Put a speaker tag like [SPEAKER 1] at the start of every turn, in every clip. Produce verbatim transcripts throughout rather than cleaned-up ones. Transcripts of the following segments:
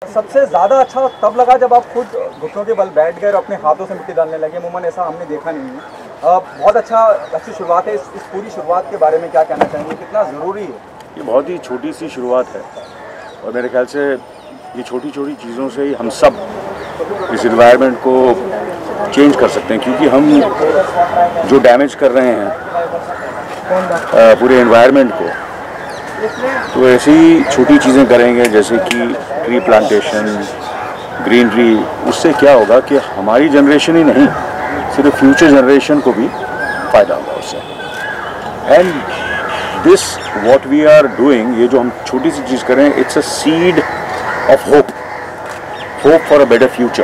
[SPEAKER 1] सबसे ज़्यादा अच्छा तब लगा जब आप खुद घुटनों के बल बैठ गए और अपने हाथों से मिट्टी डालने लगे। अमूमन ऐसा हमने देखा नहीं है। आ, बहुत अच्छा अच्छी शुरुआत है। इस, इस पूरी शुरुआत के बारे में क्या कहना चाहेंगे, कितना ज़रूरी है?
[SPEAKER 2] ये बहुत ही छोटी सी शुरुआत है और मेरे ख्याल से ये छोटी छोटी चीज़ों से ही हम सब इस इन्वायरमेंट को चेंज कर सकते हैं, क्योंकि हम जो डैमेज कर रहे हैं पूरे इन्वायरमेंट को, तो ऐसी छोटी चीज़ें करेंगे जैसे कि ट्री प्लांटेशन, ग्रीनरी, उससे क्या होगा कि हमारी जनरेशन ही नहीं, सिर्फ फ्यूचर जनरेशन को भी फ़ायदा होगा उससे। And this what we are doing, ये जो हम छोटी सी चीज़ करें, it's a seed of hope, hope for a better future.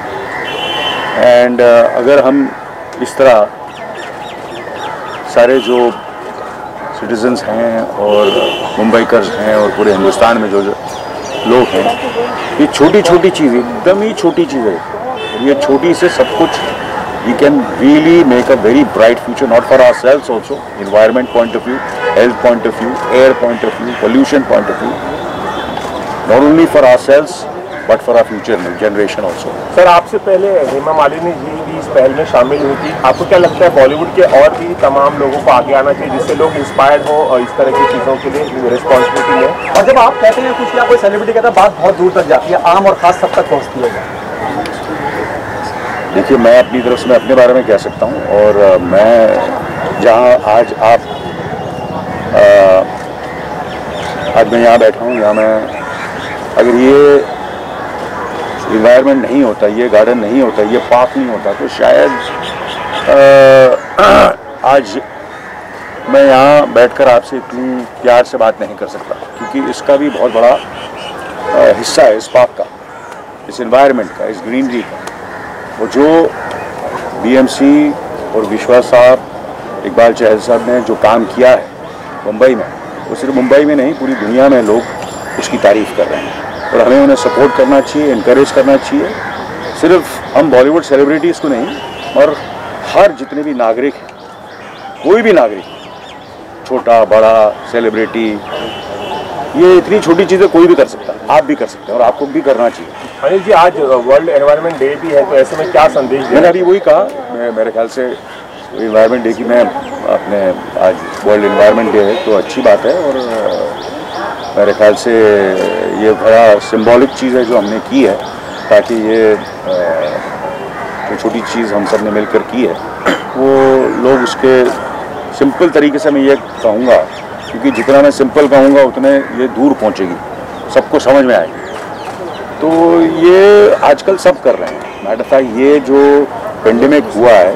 [SPEAKER 2] And अगर हम इस तरह सारे जो सिटीजन्स हैं और मुंबईकर्स हैं और पूरे हिंदुस्तान में जो जो लोग हैं, ये छोटी छोटी चीज़, एकदम ही छोटी चीज़ है, ये छोटी से सब कुछ we can really make a very bright future, not for ourselves also, environment point of view, health point of view, air point of view, pollution point of view, not only for ourselves but for our future generation also.
[SPEAKER 3] Sir, आपसे पहले हेमा मालिनी जी भी इस पहल में शामिल हुई थी। आपको क्या लगता है बॉलीवुड के और भी तमाम लोगों को आगे आना चाहिए जिससे लोग इंस्पायर्ड हो और इस तरह की चीज़ों के लिए रिस्पॉन्सिबिलिटी लें?
[SPEAKER 1] और जब आप कहते हैं कुछ या कोई सेलिब्रिटी कहता है, बात बहुत दूर तक जाती है, आम और ख़ास सब तक पहुँचती है।
[SPEAKER 2] देखिए, मैं अपनी तरफ से मैं अपने बारे में कह सकता हूँ, और आ, मैं जहाँ आज आप आ, आज मैं यहाँ बैठा हूँ, यहाँ मैं अगर ये इन्वायरमेंट नहीं होता, ये गार्डन नहीं होता, ये पार्क नहीं होता, तो शायद आ, आज मैं यहाँ बैठकर आपसे इतनी प्यार से बात नहीं कर सकता, क्योंकि इसका भी बहुत बड़ा आ, हिस्सा है इस पार्क का, इस इन्वायरमेंट का, इस ग्रीनरी का। वो जो बीएमसी और विश्वास साहब, इकबाल चहल साहब ने जो काम किया है मुंबई में, वो सिर्फ मुंबई में नहीं, पूरी दुनिया में लोग उसकी तारीफ़ कर रहे हैं, और हमें उन्हें सपोर्ट करना चाहिए, इनकरेज करना चाहिए। सिर्फ हम बॉलीवुड सेलिब्रिटीज़ को नहीं, और हर जितने भी नागरिक हैं, कोई भी नागरिक, छोटा बड़ा सेलिब्रिटी, ये इतनी छोटी चीज़ें कोई भी कर सकता है, आप भी कर सकते हैं और आपको भी करना चाहिए।
[SPEAKER 3] अनिल जी, आज वर्ल्ड एनवायरनमेंट डे भी है, तो ऐसे में क्या संदेश दें?
[SPEAKER 2] मैंने अभी वही कहा, मैं मेरे ख्याल से एनवायरनमेंट डे की मैं अपने आज वर्ल्ड एनवायरनमेंट डे है तो अच्छी बात है, और मेरे ख्याल से ये बड़ा सिंबॉलिक चीज़ है जो हमने की है, ताकि ये जो छोटी चीज़ हम सब ने मिलकर की है वो लोग उसके सिंपल तरीके से, मैं ये कहूँगा, क्योंकि जितना मैं सिंपल कहूँगा उतने ये दूर पहुँचेगी, सबको समझ में आएगी। तो ये आजकल सब कर रहे हैं। मैटर ऑफ फैक्ट, ये जो पेंडेमिक हुआ है,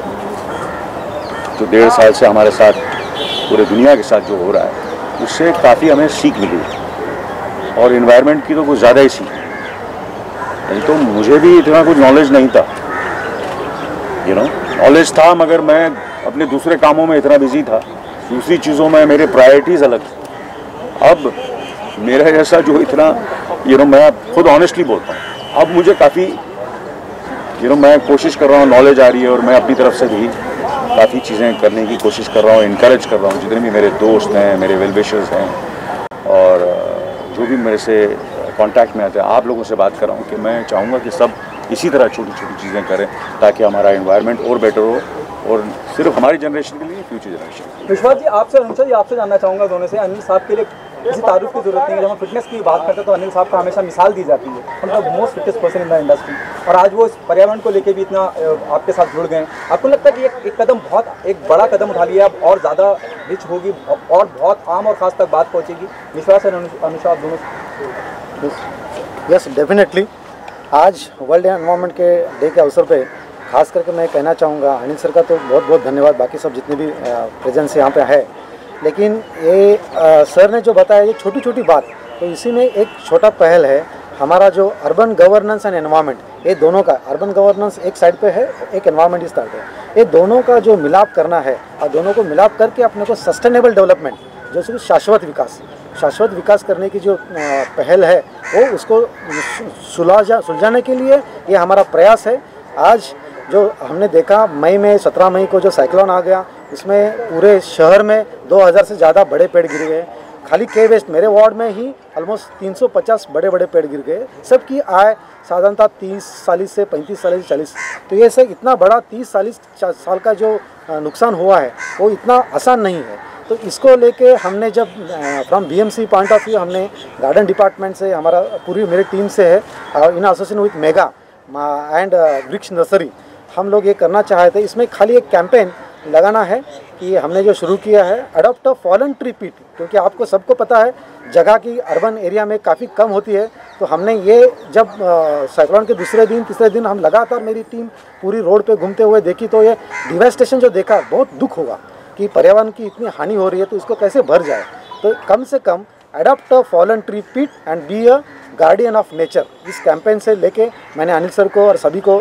[SPEAKER 2] जो डेढ़ साल से हमारे साथ, पूरे दुनिया के साथ जो हो रहा है, उससे काफ़ी हमें सीख मिली है, और इन्वायरमेंट की तो कुछ ज़्यादा ही सीख। नहीं तो मुझे भी इतना कुछ नॉलेज नहीं था, यू नो, नॉलेज था मगर मैं अपने दूसरे कामों में इतना बिजी था, दूसरी चीज़ों में मेरे प्रायोरिटीज़ अलग थी। अब मेरा जैसा जो इतना, यू नो, मैं खुद ऑनेस्टली बोलता हूँ, अब मुझे काफ़ी, यू नो, मैं कोशिश कर रहा हूँ, नॉलेज आ रही है, और मैं अपनी तरफ से भी काफ़ी चीज़ें करने की कोशिश कर रहा हूँ, इनकरेज कर रहा हूँ, जितने भी मेरे दोस्त हैं, मेरे वेल विशर्स हैं, और जो भी मेरे से कांटेक्ट में आते हैं, आप लोगों से बात कर रहा हूँ कि मैं चाहूँगा कि सब इसी तरह छोटी छोटी चीज़ें करें, ताकि हमारा एनवायरनमेंट और बेटर हो, और सिर्फ हमारी जनरेशन के लिए, फ्यूचर जनरेशन।
[SPEAKER 1] विश्वास जी, आपसे अनिल जी आपसे जानना चाहूँगा दोनों से, अनिल साहब के लिए किसी तारुफ की जरूरत नहीं है। जब हम फिटनेस की बात करते हैं तो अनिल साहब का हमेशा मिसाल दी जाती है, मतलब most fittest person in the industry, और आज वो इस पर्यावरण को लेके भी इतना आपके साथ जुड़ गए। आपको लगता है कि एक, एक कदम, बहुत एक बड़ा कदम उठा लिया, अब और ज़्यादा रिच होगी और बहुत आम और ख़ास तक बात पहुँचेगी? विश्वास है अनुषा, आप दोनों?
[SPEAKER 4] Yes, definitely. आज वर्ल्ड एनवायरनमेंट के डे के अवसर पे खास करके मैं कहना चाहूँगा, अनिल सर का तो बहुत बहुत धन्यवाद, बाकी सब जितने भी प्रेजेंस यहाँ पे है, लेकिन ये आ, सर ने जो बताया ये छोटी छोटी बात, तो इसी में एक छोटा पहल है हमारा, जो अर्बन गवर्नेंस एंड एनवायरनमेंट, ये दोनों का, अर्बन गवर्नेंस एक साइड पे है, एक एनवायरनमेंट इस साइड पे है, ये दोनों का जो मिलाप करना है, और दोनों को मिलाप करके अपने को सस्टेनेबल डेवलपमेंट, जो कि शाश्वत विकास शाश्वत विकास करने की जो पहल है, वो उसको सुलझा सुलझाने के लिए ये हमारा प्रयास है। आज जो हमने देखा, मई में सत्रह मई को जो साइक्लोन आ गया, इसमें पूरे शहर में दो हज़ार से ज़्यादा बड़े पेड़ गिर गए। खाली के वेस्ट मेरे वार्ड में ही ऑलमोस्ट तीन सौ पचास बड़े बड़े पेड़ गिर गए। सबकी आय साधारणतः तीस चालीस से पैंतीस चालीस चालीस, तो ये सब इतना बड़ा तीस चालीस साल का जो नुकसान हुआ है वो इतना आसान नहीं है। तो इसको लेके हमने जब from BMC point of view हमने गार्डन डिपार्टमेंट से, हमारा पूरी मेरी टीम से है और in association with mega and Vriksh nursery, हम लोग ये करना चाहे थे। इसमें खाली एक कैंपेन लगाना है कि हमने जो शुरू किया है अडॉप्ट अ फॉलन ट्री पीट, क्योंकि आपको सबको पता है जगह की अर्बन एरिया में काफ़ी कम होती है। तो हमने ये जब साइक्लोन के दूसरे दिन तीसरे दिन हम लगातार मेरी टीम पूरी रोड पे घूमते हुए देखी, तो ये डिवास्टेशन जो देखा बहुत दुख होगा कि पर्यावरण की इतनी हानि हो रही है, तो इसको कैसे भर जाए। तो कम से कम adopt a fallen tree pit and be a guardian of nature, इस कैंपेन से लेके मैंने अनिल सर को और सभी को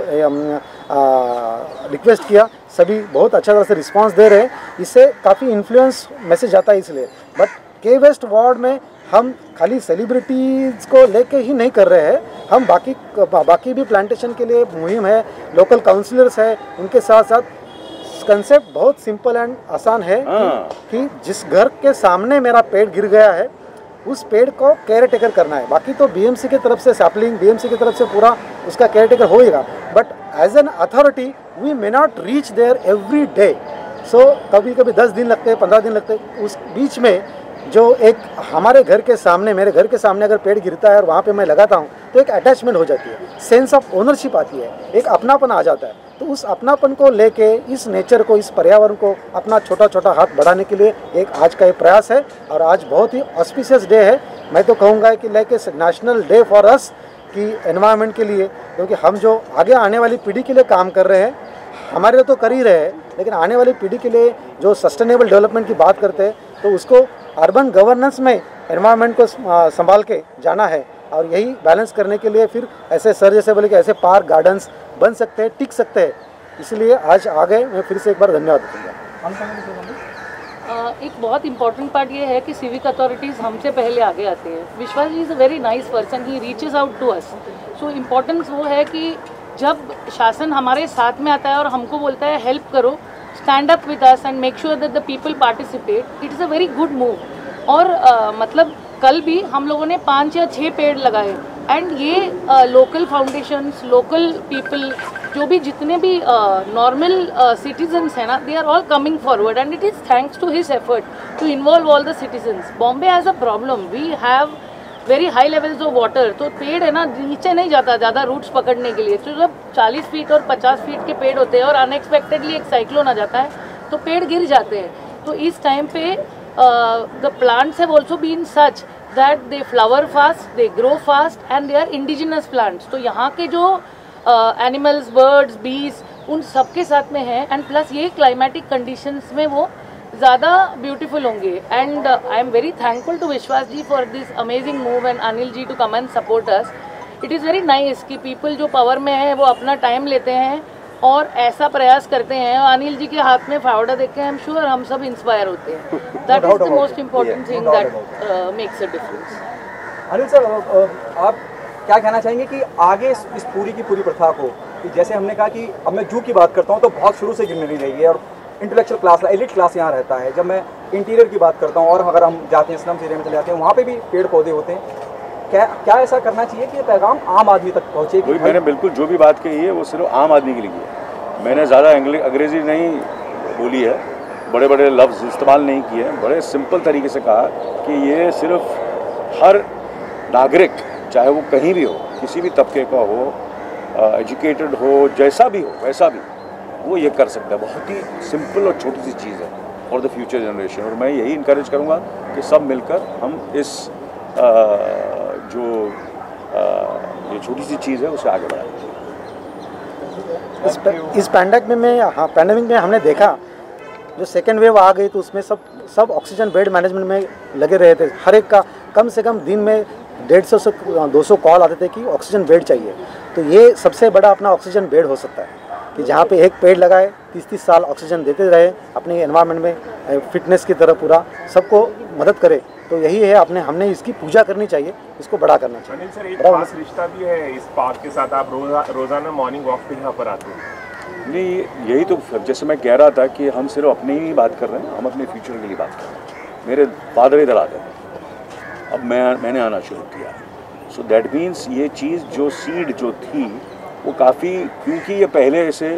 [SPEAKER 4] रिक्वेस्ट किया। सभी बहुत अच्छा तरह से रिस्पांस दे रहे हैं, इससे काफ़ी इन्फ्लुएंस मैसेज आता है इसलिए। बट के वेस्ट वार्ड में हम खाली सेलिब्रिटीज़ को लेके ही नहीं कर रहे हैं, हम बाकी बाकी भी प्लांटेशन के लिए मुहिम है, लोकल काउंसलर्स है, उनके साथ साथ कंसेप्ट बहुत सिंपल एंड आसान है कि, कि जिस घर के सामने मेरा पेड़ गिर गया है उस पेड़ को केयर टेकर करना है। बाकी तो बीएमसी की तरफ से सैपलिंग, बीएमसी की तरफ से पूरा उसका केयर टेकर होएगा, but as an authority we may not reach there every day. So कभी कभी दस दिन लगते हैं, पंद्रह दिन लगते हैं। उस बीच में जो एक हमारे घर के सामने, मेरे घर के सामने अगर पेड़ गिरता है और वहाँ पे मैं लगाता हूँ तो एक अटैचमेंट हो जाती है, सेंस ऑफ ओनरशिप आती है, एक अपनापन आ जाता है। तो उस अपनापन को लेके इस नेचर को, इस पर्यावरण को अपना छोटा छोटा हाथ बढ़ाने के लिए एक आज का ये प्रयास है। और आज बहुत ही ऑस्पिशियस डे है, मैं तो कहूँगा कि like a national day for us कि एनवायरनमेंट के लिए, क्योंकि हम जो आगे आने वाली पीढ़ी के लिए काम कर रहे हैं, हमारे लिए तो कर ही रहे हैं, लेकिन आने वाली पीढ़ी के लिए जो सस्टेनेबल डेवलपमेंट की बात करते हैं तो उसको अर्बन गवर्नेंस में एनवायरनमेंट को संभाल के जाना है। और यही बैलेंस करने के लिए फिर ऐसे सर जैसे बोले कि ऐसे पार्क गार्डन्स बन सकते हैं, टिक सकते हैं, इसलिए आज आ गए। मैं फिर से एक बार धन्यवाद दूँगा।
[SPEAKER 5] एक बहुत इंपॉर्टेंट पार्ट ये है कि सिविक अथॉरिटीज़ हमसे पहले आगे आते हैं। Vishwas ji is a very nice person, he reaches out to us. So importance वो है कि जब शासन हमारे साथ में आता है और हमको बोलता है हेल्प करो, stand up with us and make sure that the people participate, it is a very good move. और uh, मतलब कल भी हम लोगों ने पाँच या छः पेड़ लगाए एंड ये लोकल फाउंडेशंस, लोकल पीपल, जो भी जितने भी नॉर्मल सिटीजन्स हैं ना, they are all coming forward and it is thanks to his effort to involve all the citizens. Bombay has a problem, we have very high levels of water, तो पेड़ है ना नीचे नहीं जाता ज़्यादा रूट्स पकड़ने के लिए। तो जब चालीस फीट और पचास फीट के पेड़ होते हैं और अनएक्सपेक्टेडली एक साइक्लोन आ जाता है तो पेड़ गिर जाते हैं। तो इस टाइम पे the plants have also been such that they flower fast, they grow fast and they are indigenous plants. तो यहाँ के जो एनिमल्स, बर्ड्स, बीज, उन सबके साथ में है एंड प्लस ये क्लाइमेटिक कंडीशंस में वो ज़्यादा ब्यूटीफुल होंगे। And I am very thankful to Vishwas ji for this amazing move and Anil ji to come and support us. It is very nice कि पीपल जो पावर में है वो अपना टाइम लेते हैं और ऐसा प्रयास करते हैं। अनिल जी के हाथ में फावड़ा देख के आई एम श्योर हम सब इंस्पायर होते हैं। That is the most important thing that makes a difference.
[SPEAKER 1] Anil sir, आप क्या कहना चाहेंगे कि आगे इस, इस पूरी की पूरी प्रथा को, कि जैसे हमने कहा कि अब मैं जू की बात करता हूँ तो बहुत शुरू से गिरने रही है और इंटेलेक्चुअल क्लास, एलिट क्लास यहाँ रहता है। जब मैं इंटीरियर की बात करता हूँ और अगर हम जाते हैं स्लम्स एरिया में चले जाते हैं, वहाँ पे भी पेड़ पौधे होते हैं। क्या क्या ऐसा करना चाहिए कि पैगाम आम आदमी तक पहुँचे?
[SPEAKER 2] वही मैंने बिल्कुल जो भी बात कही है वो सिर्फ आम आदमी के लिए है। मैंने ज़्यादा अंग्रेजी नहीं बोली है, बड़े बड़े लफ्ज़ इस्तेमाल नहीं किए हैं, बड़े सिंपल तरीके से कहा कि ये सिर्फ हर नागरिक, चाहे वो कहीं भी हो, किसी भी तबके का हो, एजुकेटेड हो, जैसा भी हो वैसा भी, वो ये कर सकता है। बहुत ही सिंपल और छोटी सी चीज़ है फॉर द फ्यूचर जनरेशन। और मैं यही इनकरेज करूँगा कि सब मिलकर हम इस आ, जो आ, ये छोटी सी चीज़ है उसे आगे बढ़ाएं।
[SPEAKER 4] इस इस पैंडेमिक में हाँ पैंडेमिक में हमने देखा जो सेकेंड वेव आ गई तो उसमें सब सब ऑक्सीजन बेड मैनेजमेंट में लगे रहे थे। हर एक का कम से कम दिन में डेढ़ सौ से दो सौ कॉल आते थे कि ऑक्सीजन बेड चाहिए। तो ये सबसे बड़ा अपना ऑक्सीजन बेड हो सकता है कि जहाँ पे एक पेड़ लगाए तीस तीस साल ऑक्सीजन देते रहे, अपने एनवायरनमेंट में फिटनेस की तरह पूरा सबको मदद करे। तो यही है, अपने हमने इसकी पूजा करनी चाहिए, इसको बड़ा करना चाहिए।
[SPEAKER 3] अनिल सर, एक खास रिश्ता भी है इस पार्क के साथ, आप रोजा रोज़ाना मॉर्निंग वॉक पे यहाँ पर आते हैं।
[SPEAKER 2] नहीं, यही तो जैसे मैं कह रहा था कि हम सिर्फ अपनी ही बात कर रहे हैं, हम अपने फ्यूचर के लिए बात कर रहे हैं। मेरे फादर इधर आते हैं, अब मैं मैंने आना शुरू किया। सो दैट मीन्स ये चीज़ जो सीड जो थी वो काफ़ी, क्योंकि ये पहले से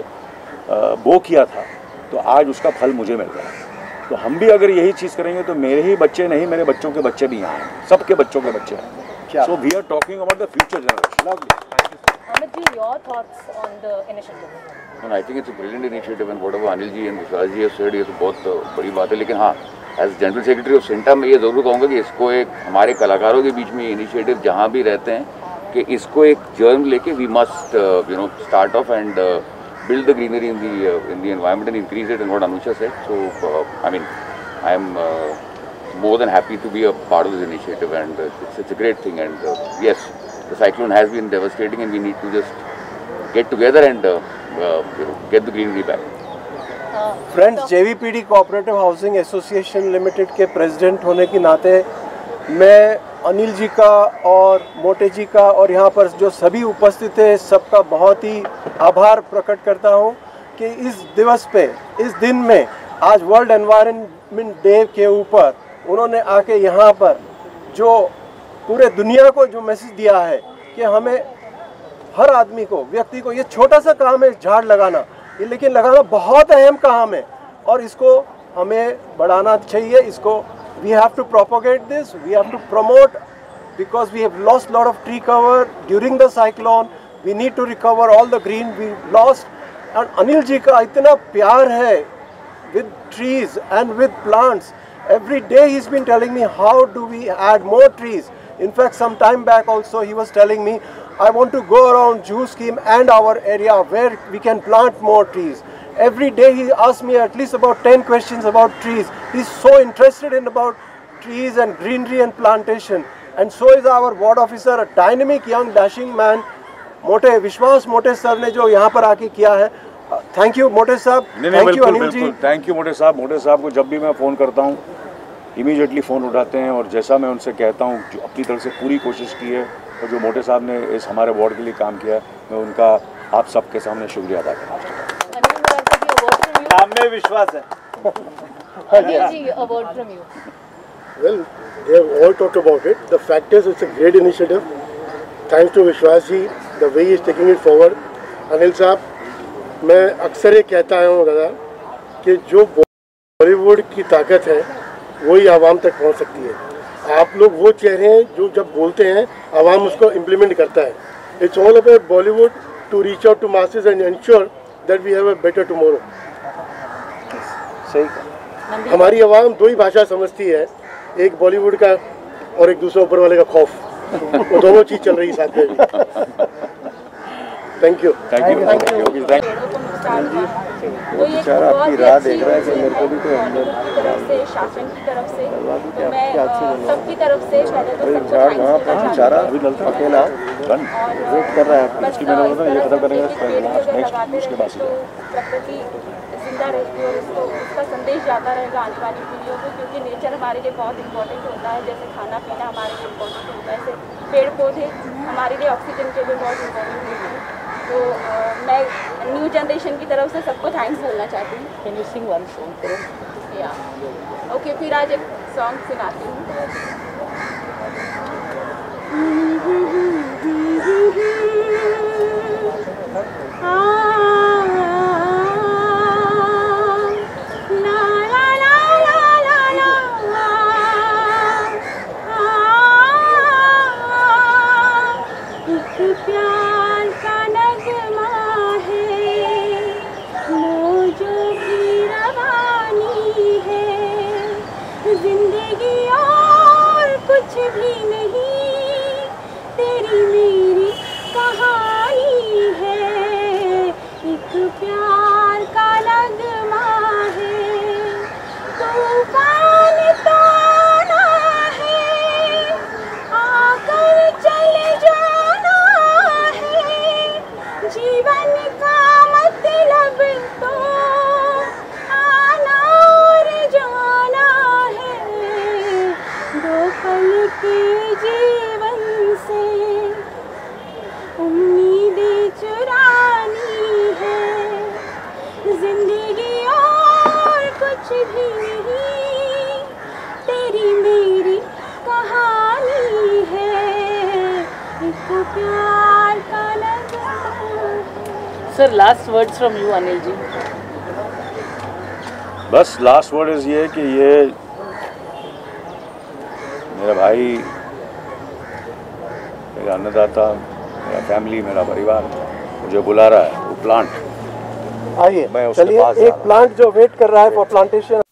[SPEAKER 2] बो किया था तो आज उसका फल मुझे मिल रहा है। तो हम भी अगर यही चीज़ करेंगे तो मेरे ही बच्चे नहीं, मेरे बच्चों के बच्चे भी यहाँ आएंगे, सबके बच्चों के बच्चे आएंगे। So we are talking about the future generation.
[SPEAKER 6] Amit ji, your thoughts on the initiative?
[SPEAKER 7] No, I think it's a brilliant initiative and whatever Anil ji and Vishwas ji have said, ये तो बहुत बड़ी बात है। लेकिन हाँ, as general secretary of CINTAA मैं ये ज़रूर कहूँगा कि इसको एक हमारे कलाकारों के बीच में इनिशिएटिव जहाँ भी रहते हैं कि इसको एक जर्म लेके we must you know start off and build the greenery in the uh, in the environment and increase it, and what Anusha said. So uh, I mean, I am uh, more than happy to be a part of this initiative, and uh, it's, it's a great thing. And uh, yes, the cyclone has been devastating, and we need to just get together and uh, uh, you know, get the greenery back.
[SPEAKER 8] Friends, JVPD cooperative housing association limited के president होने के नाते मैं अनिल जी का और मोटे जी का और यहाँ पर जो सभी उपस्थित है सबका बहुत ही आभार प्रकट करता हूँ कि इस दिवस पे, इस दिन में, आज वर्ल्ड एनवायरनमेंट डे के ऊपर उन्होंने आके यहाँ पर जो पूरे दुनिया को जो मैसेज दिया है कि हमें हर आदमी को, व्यक्ति को, ये छोटा सा काम है झाड़ लगाना, ये लेकिन लगाना बहुत अहम काम है और इसको हमें बढ़ाना चाहिए। इसको we have to propagate this, we have to promote, because we have lost lot of tree cover during the cyclone. We need to recover all the green we lost. And Anil ji का इतना प्यार है with trees and with plants. Every day he's been telling me how do we add more trees. In fact, some time back also he was telling me, I want to go around Juhu scheme and our area where we can plant more trees. Every day he asks me at least about ten questions about trees. He's so interested in about trees and greenery and plantation. And so is our ward officer, a dynamic young dashing man, मोटे विश्वास मोटे sir ने जो यहाँ पर आके किया है। थैंक यू मोटे साहब, thank you Anil ji,
[SPEAKER 2] thank you Mote साहब। मोटे साहब को जब भी मैं फ़ोन करता हूँ इमीडिएटली फ़ोन उठाते हैं और जैसा मैं उनसे कहता हूँ जो अपनी तरफ से पूरी कोशिश की है और जो मोटे साहब ने इस हमारे वार्ड के लिए काम किया है, मैं उनका आप सबके सामने शुक्रिया अदा करना चाहता हूँ।
[SPEAKER 1] नाम में विश्वास है।
[SPEAKER 6] Anil ji, a word from you.
[SPEAKER 9] Well, they have all talked about it. The fact is, it's a great initiative. Thanks to Vishwas ji, the way he is taking it forward. Anil साहब, मैं अक्सर ये कहता आया हूँ दादा कि जो बॉलीवुड की ताकत है वही आवाम तक पहुँच सकती है। आप लोग वो चेहरे हैं जो जब बोलते हैं आवाम उसको इम्प्लीमेंट करता है। It's all about Bollywood to reach out to masses and ensure that we have a better tomorrow.
[SPEAKER 1] सही।
[SPEAKER 9] हमारी आवाम दो ही भाषा समझती है, एक बॉलीवुड का और एक दूसरा ऊपर वाले का खौफ। वो दोनों चीज चल रही है साथ में। Thank you,
[SPEAKER 2] thank you, thank you, thank you.
[SPEAKER 6] तो ये आपकी राह देख रहा है कि मेरे को भी कोई अंदर तरफ से, शासन की तरफ से, तो मैं सबकी तरफ से पहले तो सबको थैंक्स देना चाहती हूँ।
[SPEAKER 2] अकेला वेट कर रहा है इसकी, मैंने बोला ये खत्म करेंगे नेक्स्ट उसके बाद
[SPEAKER 6] तो प्रकृति जिंदा रहती है और उसको उसका संदेश जाता रहेगा आने वाली पीढ़ियों को, क्योंकि नेचर हमारे लिए बहुत इंपॉर्टेंट होता है। जैसे खाना पीना हमारे लिए इम्पोर्टेंट होता है, ऐसे पेड़ पौधे हमारे लिए ऑक्सीजन के लिए बहुत इम्पोर्टेंट होते हैं। तो uh, मैं न्यू जनरेशन की तरफ से सबको थैंक्स बोलना चाहती हूँ।
[SPEAKER 5] Can you sing one song for us?
[SPEAKER 6] या ओके, फिर आज एक सॉन्ग सुनाती हूँ।
[SPEAKER 5] Sir last words from you Anil ji.
[SPEAKER 2] बस लास्ट वर्ड इज़ ये कि ये मेरा भाई, मेरा अन्नदाता, मेरा फैमिली, मेरा परिवार मुझे बुला रहा है। वो प्लांट
[SPEAKER 8] आइए
[SPEAKER 2] मैं उसके
[SPEAKER 8] चलिए,
[SPEAKER 2] पास जा
[SPEAKER 8] एक
[SPEAKER 2] रहा हूँ।
[SPEAKER 8] प्लांट जो वेट कर रहा है फॉर प्लांटेशन